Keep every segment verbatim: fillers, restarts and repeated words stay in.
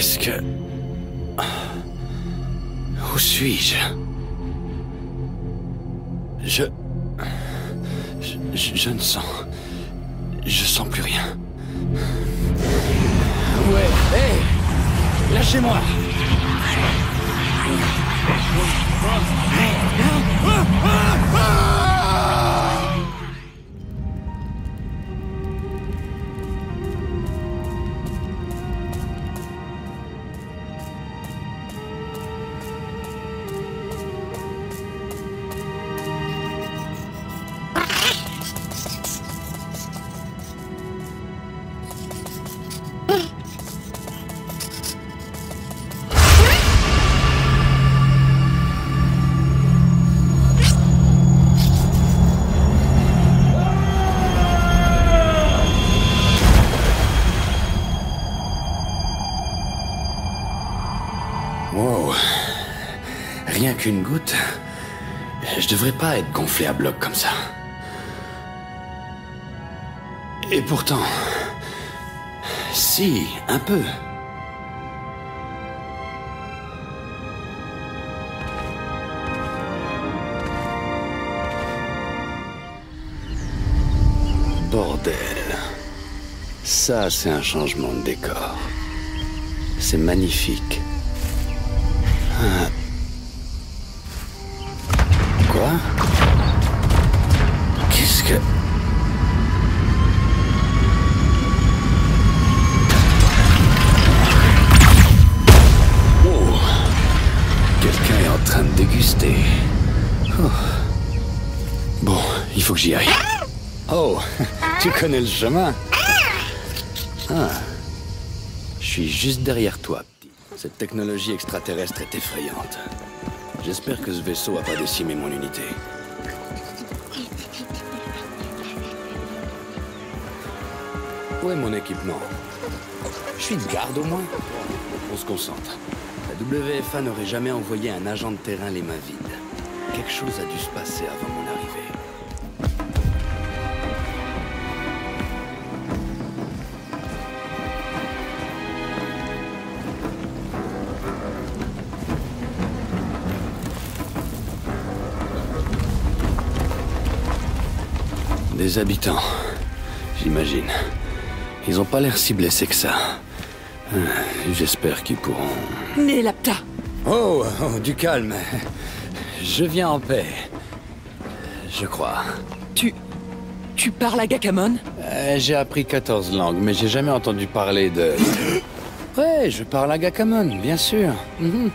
Qu'est-ce que... Où suis-je? Je... je... Je ne sens... Je sens plus rien. Ouais, hé hey, lâchez-moi. Wow. Rien qu'une goutte. Je devrais pas être gonflé à bloc comme ça. Et pourtant... Si, un peu. Bordel. Ça, c'est un changement de décor. C'est magnifique. Ah. Quoi? Qu'est-ce que... Oh. Quelqu'un est en train de déguster. Oh. Bon, il faut que j'y aille. Oh, tu connais le chemin? Ah. Je suis juste derrière toi. Cette technologie extraterrestre est effrayante. J'espère que ce vaisseau n'a pas décimé mon unité. Où est mon équipement? Je suis de garde au moins. On se concentre. La W F A n'aurait jamais envoyé un agent de terrain les mains vides. Quelque chose a dû se passer avant mon arrivée. Des habitants, j'imagine. Ils ont pas l'air si blessés que ça. J'espère qu'ils pourront... Nélapta! Oh, oh, du calme. Je viens en paix. Je crois. Tu... Tu parles à Gakamon? euh, J'ai appris quatorze langues, mais j'ai jamais entendu parler de... Ouais, je parle à Gakamon, bien sûr. Mm-hmm.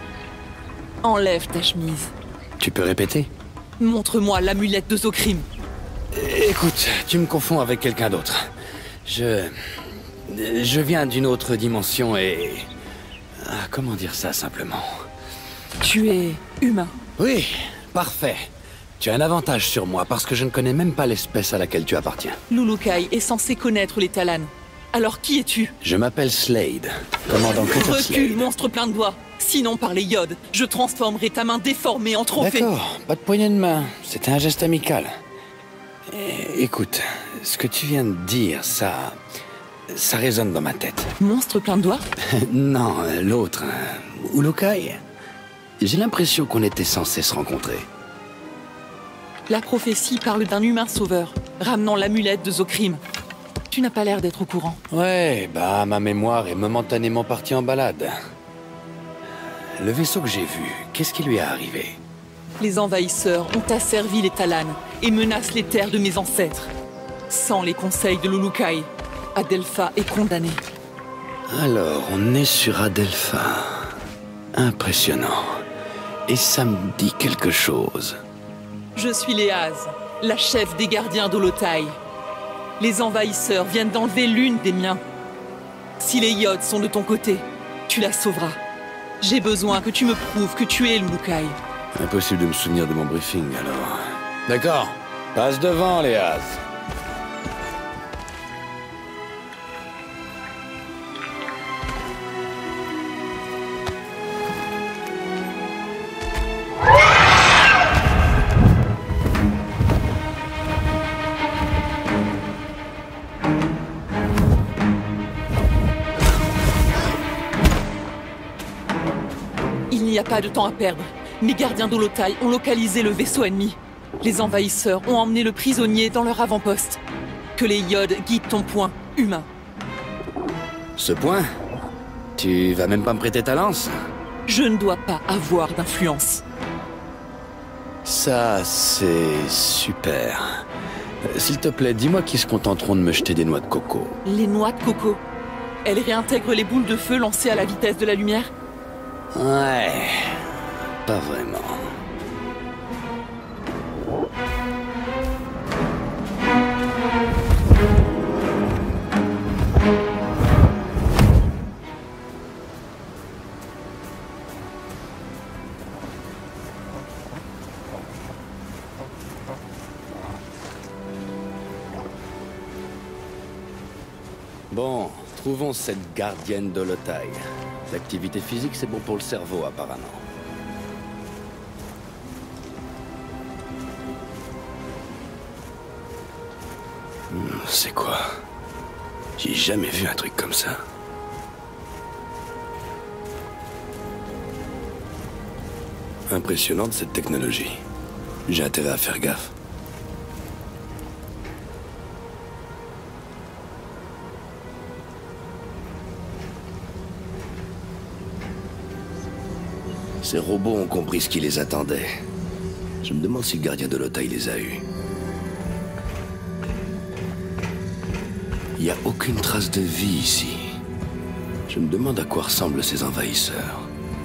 Enlève ta chemise. Tu peux répéter? Montre-moi l'amulette de Zokrim. Écoute, tu me confonds avec quelqu'un d'autre. Je... Je viens d'une autre dimension et... Ah, comment dire ça simplement? Tu es humain. Oui, parfait. Tu as un avantage sur moi parce que je ne connais même pas l'espèce à laquelle tu appartiens. Lulukai est censé connaître les Talans. Alors qui es-tu? Je m'appelle Slade, commandant Cutter Slade. Recule, monstre plein de doigts. Sinon, par les iodes, je transformerai ta main déformée en trophée. D'accord, pas de poignée de main. C'était un geste amical. Et, écoute, ce que tu viens de dire, ça... ça résonne dans ma tête. Monstre plein de doigts? Non, l'autre, euh, Ulukai. J'ai l'impression qu'on était censés se rencontrer. La prophétie parle d'un humain sauveur, ramenant l'amulette de Zokrim. Tu n'as pas l'air d'être au courant. Ouais, bah ma mémoire est momentanément partie en balade. Le vaisseau que j'ai vu, qu'est-ce qui lui est arrivé? Les envahisseurs ont asservi les Talans et menacent les terres de mes ancêtres. Sans les conseils de Lulukai, Adelpha est condamné. Alors, on est sur Adelpha. Impressionnant. Et ça me dit quelque chose. Je suis Léaz, la chef des gardiens d'Olotai. Les envahisseurs viennent d'enlever l'une des miens. Si les Yods sont de ton côté, tu la sauveras. J'ai besoin que tu me prouves que tu es Lulukai. Impossible de me souvenir de mon briefing, alors. D'accord. Passe devant, Léaz. n'y a pas de temps à perdre. Mes gardiens d'Holotai ont localisé le vaisseau ennemi. Les envahisseurs ont emmené le prisonnier dans leur avant-poste. Que les Yods guident ton point, humain. Ce point? Tu vas même pas me prêter ta lance? Je ne dois pas avoir d'influence. Ça, c'est super. Euh, S'il te plaît, dis-moi qu'ils se contenteront de me jeter des noix de coco. Les noix de coco. Elles réintègrent les boules de feu lancées à la vitesse de la lumière? Ouais, pas vraiment. Bon, trouvons cette gardienne d'Holotai. L'activité physique, c'est bon pour le cerveau, apparemment. Hmm, c'est quoi? J'ai jamais vu un truc comme ça. Impressionnante, cette technologie. J'ai intérêt à faire gaffe. Ces robots ont compris ce qui les attendait. Je me demande si le gardien de l'Holotai les a eus. Il n'y a aucune trace de vie ici. Je me demande à quoi ressemblent ces envahisseurs.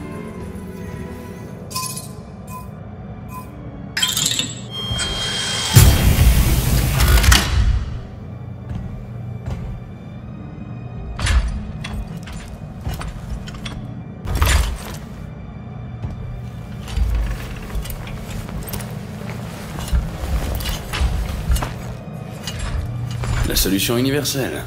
La solution universelle.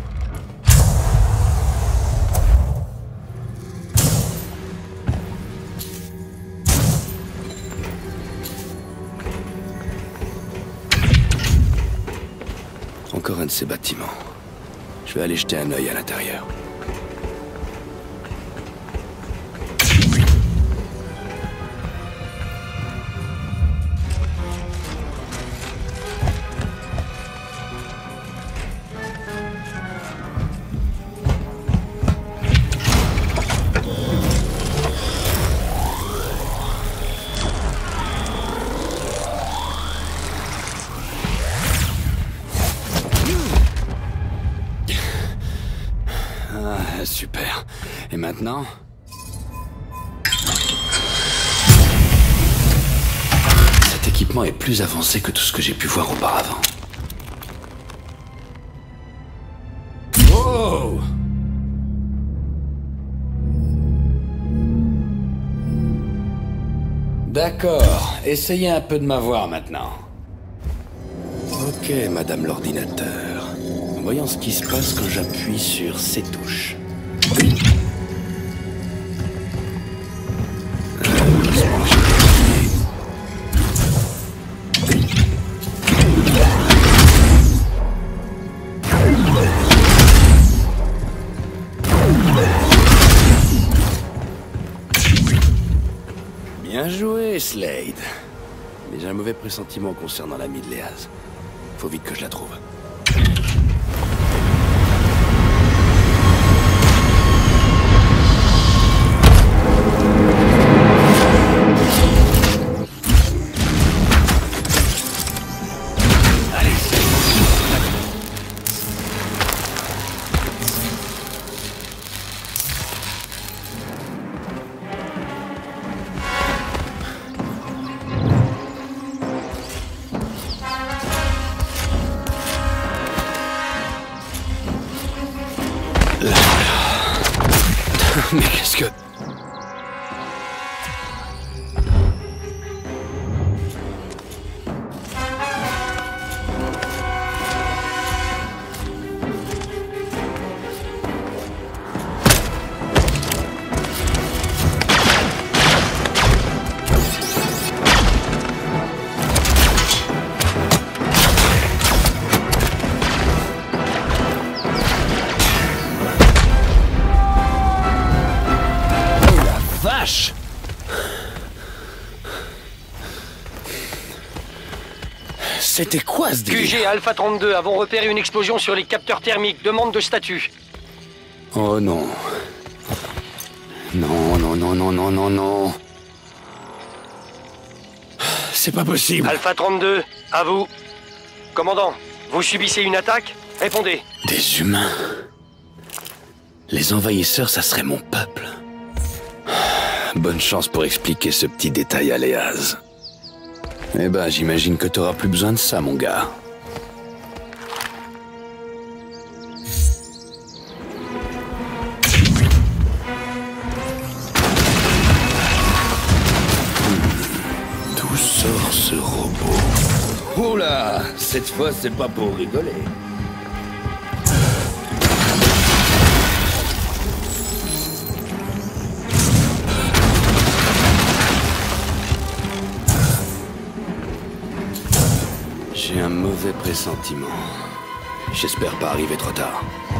Encore un de ces bâtiments. Je vais aller jeter un œil à l'intérieur. Ah, super. Et maintenant? Cet équipement est plus avancé que tout ce que j'ai pu voir auparavant. Wow! D'accord. Essayez un peu de m'avoir maintenant. Ok, madame l'ordinateur. Voyons ce qui se passe quand j'appuie sur ces touches. Bien joué, Slade. Mais j'ai un mauvais pressentiment concernant l'ami de Léaz. Faut vite que je la trouve. Mais qu'est-ce que... C'était quoi ce délire? Q G Alpha trente-deux, avons repéré une explosion sur les capteurs thermiques. Demande de statut. Oh non. Non, non, non, non, non, non, non. C'est pas possible. Alpha trente-deux, à vous. Commandant, vous subissez une attaque? Répondez. Des humains. Les envahisseurs, ça serait mon peuple. Bonne chance pour expliquer ce petit détail à Léaz. Eh ben, j'imagine que t'auras plus besoin de ça, mon gars. D'où sort ce robot? Oula, cette fois, c'est pas pour rigoler. J'ai un mauvais pressentiment. J'espère pas arriver trop tard.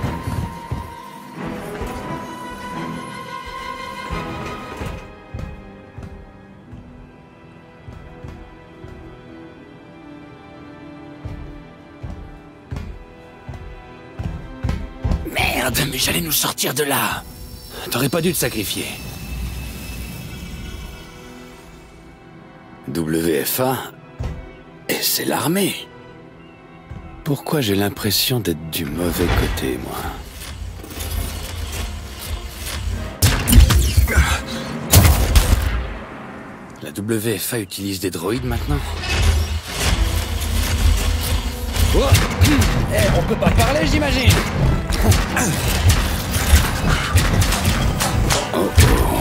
Merde, mais j'allais nous sortir de là. T'aurais pas dû te sacrifier. W F A? Et c'est l'armée. Pourquoi j'ai l'impression d'être du mauvais côté, moi? La W F A utilise des droïdes maintenant? Oh, eh, on peut pas parler, j'imagine. Oh, oh.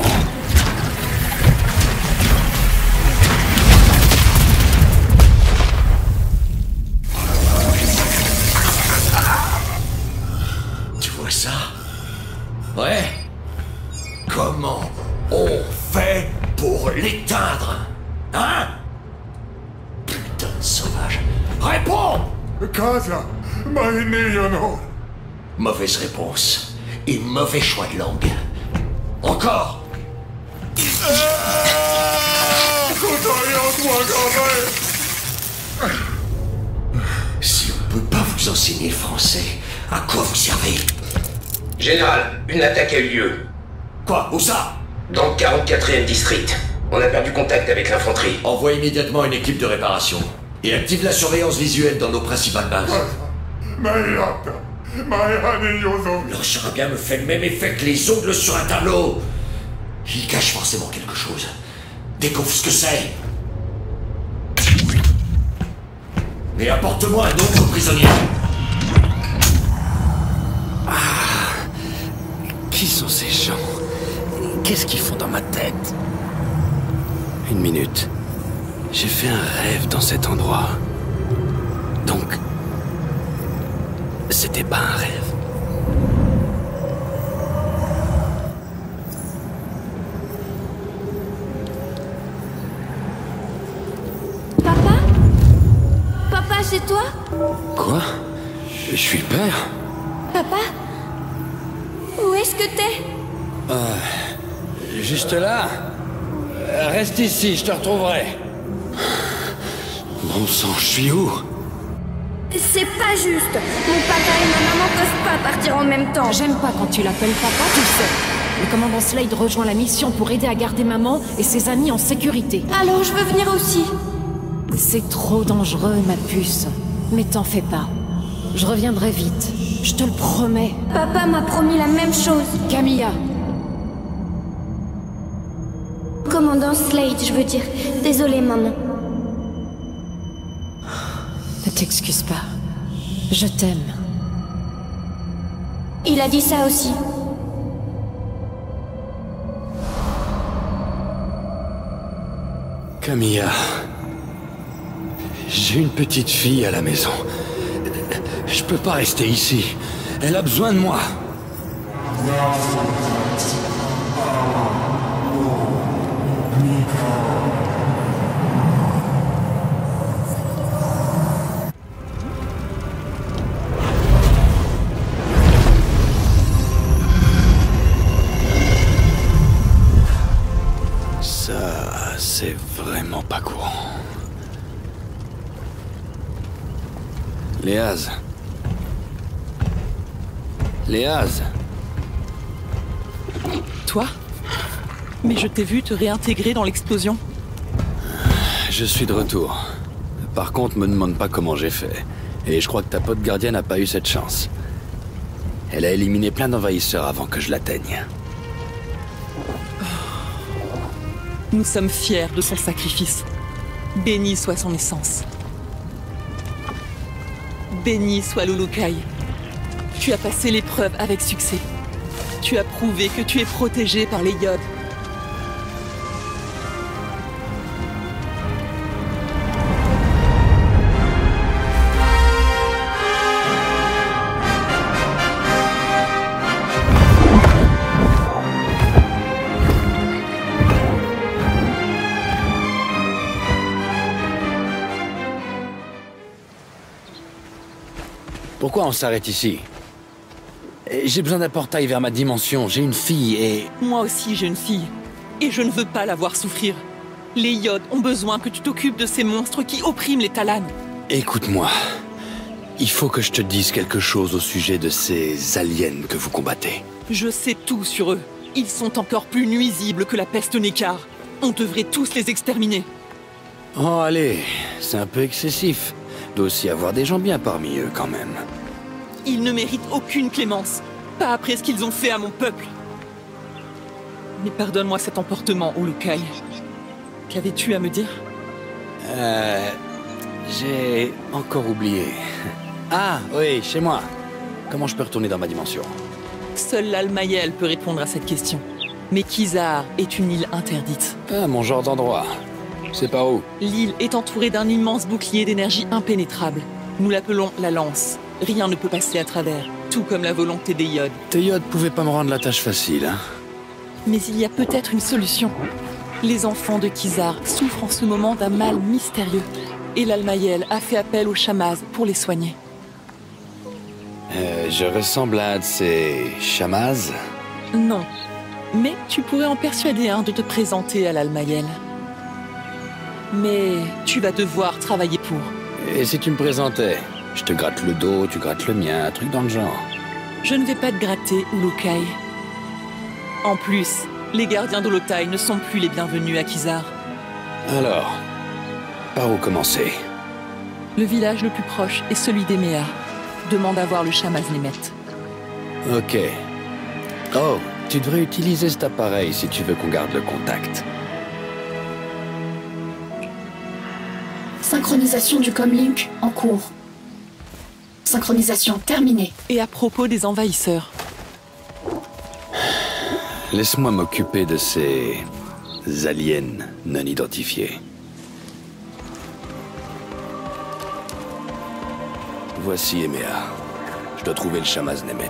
Ça? Ouais. Comment on fait pour l'éteindre? Hein? Putain de sauvage. Réponds! Casa, Maïnéyono. Mauvaise réponse. Et mauvais choix de langue. Encore! Si on peut pas vous enseigner le français, à quoi vous servez? Général, une attaque a eu lieu. Quoi? Où ça? Dans le quarante-quatrième district. On a perdu contact avec l'infanterie. Envoie immédiatement une équipe de réparation. Et active la surveillance visuelle dans nos principales bases. Leur charabia me fait le même effet que les ongles sur un tableau. Il cache forcément quelque chose. Découvre ce que c'est. Et apporte-moi un autre prisonnier. Qui sont ces gens? Qu'est-ce qu'ils font dans ma tête? Une minute. J'ai fait un rêve dans cet endroit. Donc... c'était pas un rêve. Papa? Papa, c'est toi? Quoi? Je suis le père? Papa? Où est-ce que t'es? Euh... Juste là. Reste ici, je te retrouverai. Bon sang, je suis où? C'est pas juste. Mon papa et ma maman peuvent pas partir en même temps. J'aime pas quand tu l'appelles papa, tu le sais. Le commandant Slade rejoint la mission pour aider à garder maman et ses amis en sécurité. Alors je veux venir aussi. C'est trop dangereux, ma puce. Mais t'en fais pas. Je reviendrai vite. Je te le promets. Papa m'a promis la même chose. Camilla. Commandant Slade, je veux dire. Désolée, maman. Ne t'excuse pas. Je t'aime. Il a dit ça aussi. Camilla. J'ai une petite fille à la maison. Je peux pas rester ici. Elle a besoin de moi. Ça, c'est vraiment pas courant. Léaz. Léaz. Toi? Mais je t'ai vu te réintégrer dans l'explosion. Je suis de retour. Par contre, me demande pas comment j'ai fait. Et je crois que ta pote gardienne n'a pas eu cette chance. Elle a éliminé plein d'envahisseurs avant que je l'atteigne. Nous sommes fiers de son sacrifice. Béni soit son essence. Béni soit l'Ulukai. Tu as passé l'épreuve avec succès. Tu as prouvé que tu es protégé par les Yods. Pourquoi on s'arrête ici? J'ai besoin d'un portail vers ma dimension. J'ai une fille et... Moi aussi, j'ai une fille. Et je ne veux pas la voir souffrir. Les Yods ont besoin que tu t'occupes de ces monstres qui oppriment les Talans. Écoute-moi. Il faut que je te dise quelque chose au sujet de ces aliens que vous combattez. Je sais tout sur eux. Ils sont encore plus nuisibles que la peste Nekar. On devrait tous les exterminer. Oh, allez. C'est un peu excessif. Il doit aussi y avoir des gens bien parmi eux, quand même. Ils ne méritent aucune clémence. Pas après ce qu'ils ont fait à mon peuple. Mais pardonne-moi cet emportement, Ulukai. Qu'avais-tu à me dire? Euh... J'ai encore oublié. Ah, oui, chez moi. Comment je peux retourner dans ma dimension? Seul l'Almaïel peut répondre à cette question. Mais Kizar est une île interdite. Ah, mon genre d'endroit. C'est par où? L'île est entourée d'un immense bouclier d'énergie impénétrable. Nous l'appelons la Lance. Rien ne peut passer à travers, tout comme la volonté des Yods. Tes Yods pouvaient pas me rendre la tâche facile, hein? Mais il y a peut-être une solution. Les enfants de Kizar souffrent en ce moment d'un mal mystérieux. Et l'Almaïel a fait appel aux Chamaz pour les soigner. Euh, je ressemble à un de ces Chamaz? Non. Mais tu pourrais en persuader un de te présenter à l'Almaïel. Mais tu vas devoir travailler pour. Et si tu me présentais? Je te gratte le dos, tu grattes le mien, un truc dans le genre. Je ne vais pas te gratter, Ulukai. En plus, les gardiens d'Olotai ne sont plus les bienvenus à Kizar. Alors, par où commencer? Le village le plus proche est celui d'Emea. Demande à voir le Chamaz Nemet. Ok. Oh, tu devrais utiliser cet appareil si tu veux qu'on garde le contact. Synchronisation du comlink en cours. Synchronisation terminée. Et à propos des envahisseurs? Laisse-moi m'occuper de ces... aliens non identifiés. Voici Emea. Je dois trouver le Chamaz Nemet.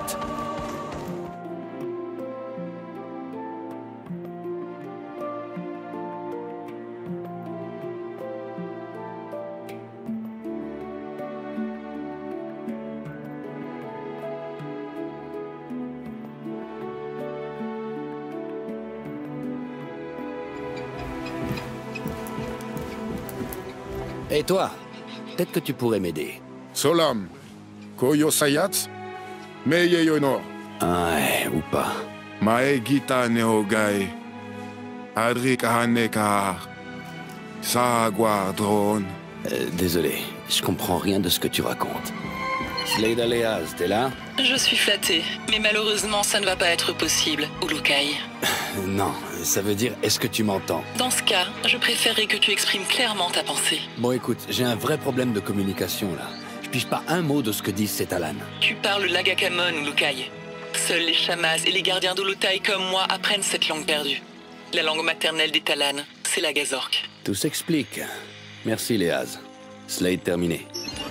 Et toi, peut-être que tu pourrais m'aider. Solam, Koyo Sayats, Meye Yonor. Ouais, ou pas. Mae Gita Neogai, Adrik Hanekar, Saguar Drone. Euh, désolé, je comprends rien de ce que tu racontes. Slade Léaz, t'es là? Je suis flattée, mais malheureusement ça ne va pas être possible, Ulukai. Non, ça veut dire est-ce que tu m'entends? Dans ce cas, je préférerais que tu exprimes clairement ta pensée. Bon écoute, j'ai un vrai problème de communication là. Je pige pas un mot de ce que disent ces Talans. Tu parles l'Agakamon, Ulukai. Seuls les Chamaz et les gardiens d'Olotai comme moi apprennent cette langue perdue. La langue maternelle des Talans, c'est la Gazork. Tout s'explique. Merci Léaz. Slade terminé.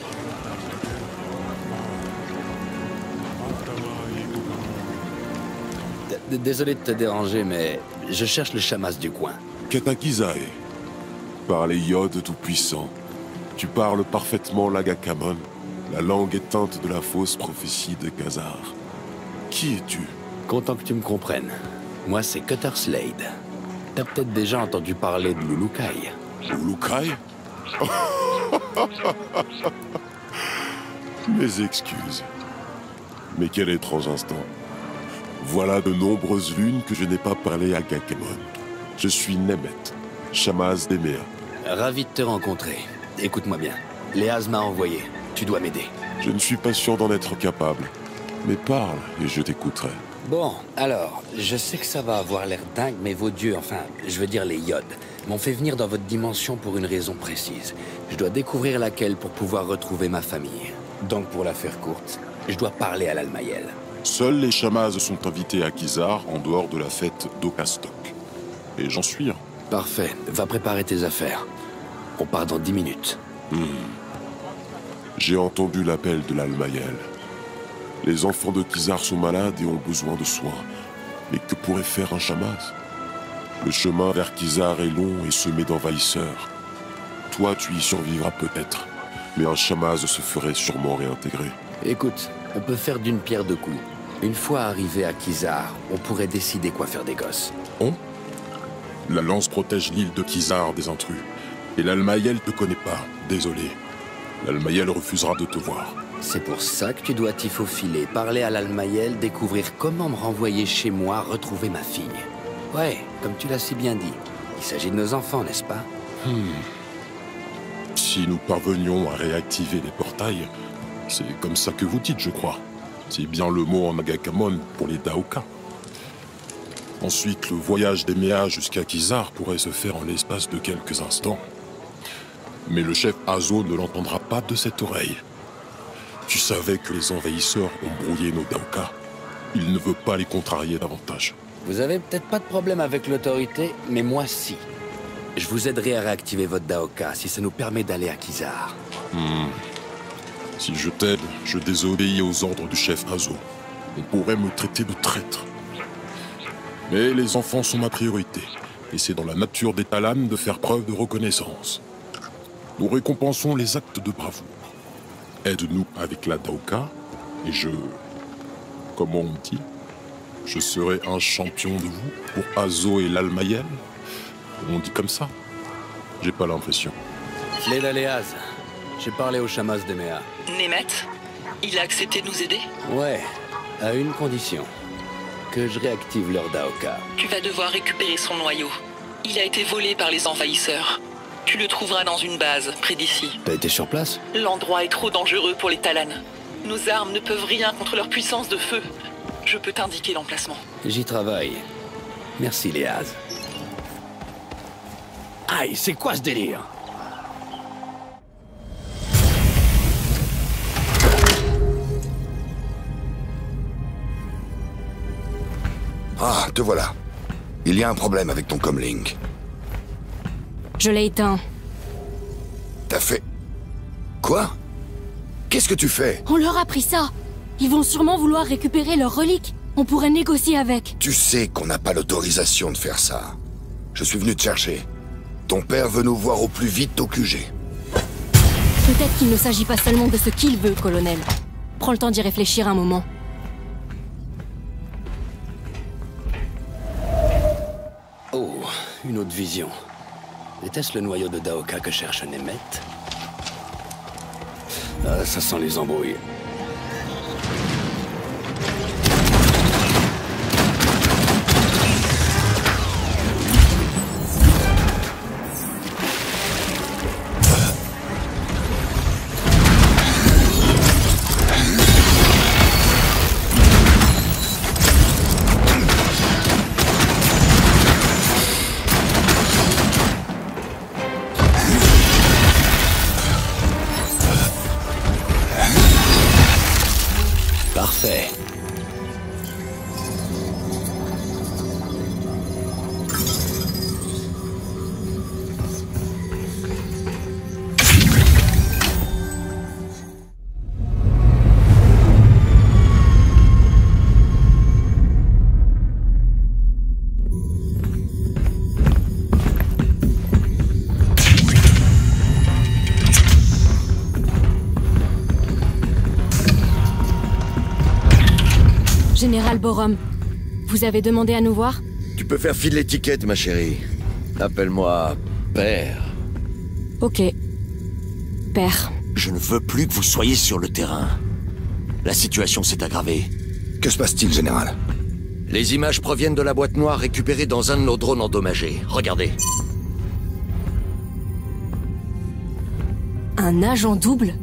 D- Désolé de te déranger, mais je cherche le Chamaz du coin. Katakizae, par les Yods tout-puissants, tu parles parfaitement l'Agakamon, la langue éteinte de la fausse prophétie de Khazar. Qui es-tu? Content que tu me comprennes. Moi, c'est Cutter Slade. T'as peut-être déjà entendu parler de l'Ulukai. L'Ulukai? Mes excuses. Mais quel étrange instant. Voilà de nombreuses lunes que je n'ai pas parlé à Gakamon. Je suis Nemet, Shamaz d'Emea. Ravi de te rencontrer. Écoute-moi bien. Léaz m'a envoyé. Tu dois m'aider. Je ne suis pas sûr d'en être capable. Mais parle et je t'écouterai. Bon, alors, je sais que ça va avoir l'air dingue, mais vos dieux, enfin, je veux dire les Yods, m'ont fait venir dans votre dimension pour une raison précise. Je dois découvrir laquelle pour pouvoir retrouver ma famille. Donc, pour la faire courte, je dois parler à l'Almayel. Seuls les Shamaz sont invités à Kizar en dehors de la fête d'Okastok. Et j'en suis un. Parfait. Va préparer tes affaires. On part dans dix minutes. Hmm. J'ai entendu l'appel de l'Almayel. Les enfants de Kizar sont malades et ont besoin de soins. Mais que pourrait faire un Shamaz? Le chemin vers Kizar est long et semé d'envahisseurs. Toi, tu y survivras peut-être. Mais un Shamaz se ferait sûrement réintégrer. Écoute, on peut faire d'une pierre deux coups. Une fois arrivé à Kizar, on pourrait décider quoi faire des gosses. On? La lance protège l'île de Kizar des intrus. Et l'Almayel te connaît pas, désolé. L'Almayel refusera de te voir. C'est pour ça que tu dois t'y faufiler, parler à l'Almayel, découvrir comment me renvoyer chez moi, retrouver ma fille. Ouais, comme tu l'as si bien dit. Il s'agit de nos enfants, n'est-ce pas? Hmm. Si nous parvenions à réactiver les portails, c'est comme ça que vous dites, je crois. C'est bien le mot en Agakamon pour les Daoka. Ensuite, le voyage d'Emea jusqu'à Kizar pourrait se faire en l'espace de quelques instants. Mais le chef Azo ne l'entendra pas de cette oreille. Tu savais que les envahisseurs ont brouillé nos Daoka. Il ne veut pas les contrarier davantage. Vous avez peut-être pas de problème avec l'autorité, mais moi si. Je vous aiderai à réactiver votre Daoka si ça nous permet d'aller à Kizar. Hmm. Si je t'aide, je désobéis aux ordres du chef Azo. On pourrait me traiter de traître. Mais les enfants sont ma priorité. Et c'est dans la nature des Talans de faire preuve de reconnaissance. Nous récompensons les actes de bravoure. Aide-nous avec la Daoka, et je... Comment on dit? Je serai un champion de vous pour Azo et l'Almayel? On dit comme ça? J'ai pas l'impression. Leda Léaz, j'ai parlé au Shamaz d'Emea. Nemet, il a accepté de nous aider? Ouais, à une condition. Que je réactive leur Daoka. Tu vas devoir récupérer son noyau. Il a été volé par les envahisseurs. Tu le trouveras dans une base, près d'ici. T'as été sur place? L'endroit est trop dangereux pour les Talans. Nos armes ne peuvent rien contre leur puissance de feu. Je peux t'indiquer l'emplacement. J'y travaille. Merci, Léaz. Aïe, c'est quoi ce délire? Ah, te voilà. Il y a un problème avec ton comlink. Je l'ai éteint. T'as fait... Quoi? Qu'est-ce que tu fais? On leur a pris ça. Ils vont sûrement vouloir récupérer leurs reliques. On pourrait négocier avec. Tu sais qu'on n'a pas l'autorisation de faire ça. Je suis venu te chercher. Ton père veut nous voir au plus vite au Q G. Peut-être qu'il ne s'agit pas seulement de ce qu'il veut, colonel. Prends le temps d'y réfléchir un moment. Oh, une autre vision. Était-ce le noyau de Daoka que cherche Nemet? Ah, ça sent les embrouilles. Parfait. Général Borom, vous avez demandé à nous voir? Tu peux faire fi de l'étiquette, ma chérie. Appelle-moi Père. Ok. Père. Je ne veux plus que vous soyez sur le terrain. La situation s'est aggravée. Que se passe-t-il, général? Les images proviennent de la boîte noire récupérée dans un de nos drones endommagés. Regardez. Un agent double?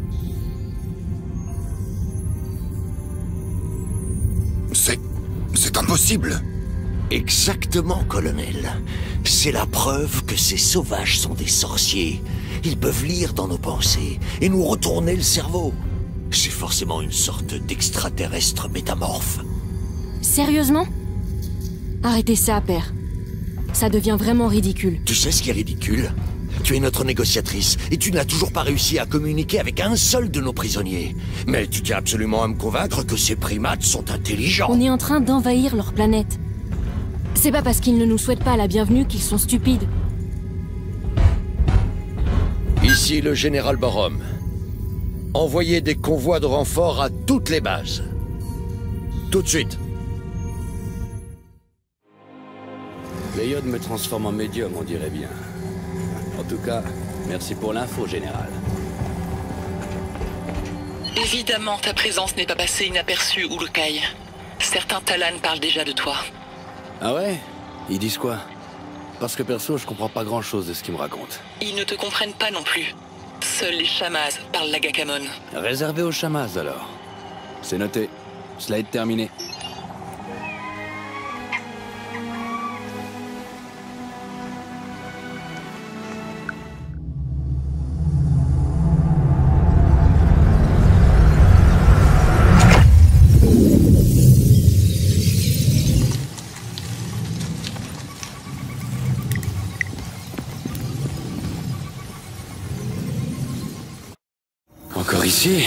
C'est... c'est impossible. Exactement, colonel. C'est la preuve que ces sauvages sont des sorciers. Ils peuvent lire dans nos pensées et nous retourner le cerveau. C'est forcément une sorte d'extraterrestre métamorphe. Sérieusement? Arrêtez ça, père. Ça devient vraiment ridicule. Tu sais ce qui est ridicule? Tu es notre négociatrice et tu n'as toujours pas réussi à communiquer avec un seul de nos prisonniers. Mais tu tiens absolument à me convaincre que ces primates sont intelligents. On est en train d'envahir leur planète. C'est pas parce qu'ils ne nous souhaitent pas la bienvenue qu'ils sont stupides. Ici le général Borom. Envoyez des convois de renforts à toutes les bases. Tout de suite. Léod me transforme en médium, on dirait bien. En tout cas, merci pour l'info, général. Évidemment, ta présence n'est pas passée inaperçue, Uruk-hai. Certains Talans parlent déjà de toi. Ah ouais? Ils disent quoi? Parce que perso, je comprends pas grand-chose de ce qu'ils me racontent. Ils ne te comprennent pas non plus. Seuls les Chamaz parlent l'Agakamon. Réservé aux Chamaz, alors. C'est noté. Slide terminé. Encore ici?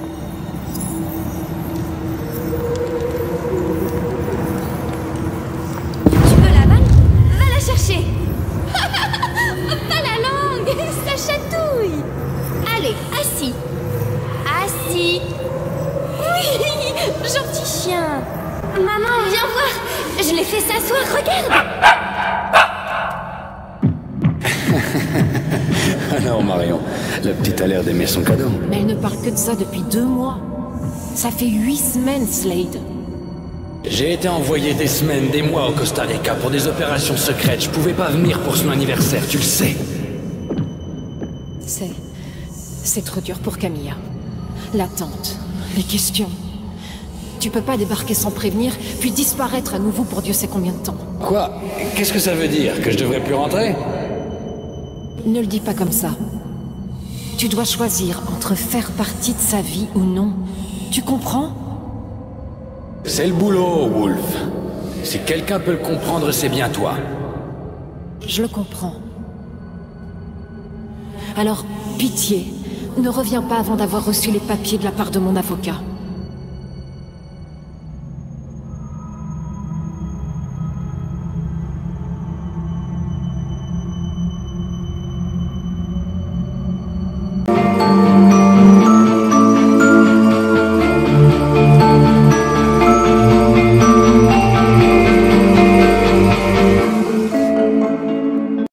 Tu veux la balle? Va la chercher. Pas la langue, ça chatouille. Allez, assis. Assis. Oui, gentil chien. Maman, viens voir. Je l'ai fait s'asseoir, regarde. Alors Marion, la petite a l'air d'aimer son cadeau. Mais elle ne parle que de ça depuis deux mois. Ça fait huit semaines, Slade. J'ai été envoyé des semaines, des mois au Costa Rica pour des opérations secrètes. Je pouvais pas venir pour son anniversaire, tu le sais. C'est... c'est trop dur pour Camilla. L'attente, les questions. Tu peux pas débarquer sans prévenir, puis disparaître à nouveau pour Dieu sait combien de temps. Quoi? Qu'est-ce que ça veut dire? Que je devrais plus rentrer? Ne le dis pas comme ça. Tu dois choisir entre faire partie de sa vie ou non. Tu comprends? C'est le boulot, Wolf. Si quelqu'un peut le comprendre, c'est bien toi. Je le comprends. Alors, pitié, ne reviens pas avant d'avoir reçu les papiers de la part de mon avocat.